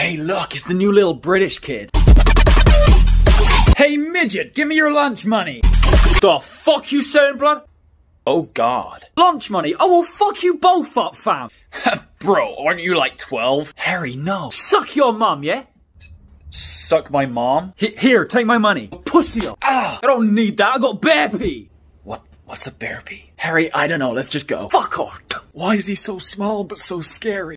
Hey, look, it's the new little British kid. Hey, midget, give me your lunch money. The fuck you saying, blood? Oh, God. Lunch money? Oh, well, fuck you both up, fam. Bro, aren't you like 12? Harry, no. Suck your mum, yeah? Suck my mom? Here, take my money. Pussy up. Ah, I don't need that. I got bear pee. What's a bear pee? Harry, I don't know. Let's just go. Fuck off. Why is he so small but so scary?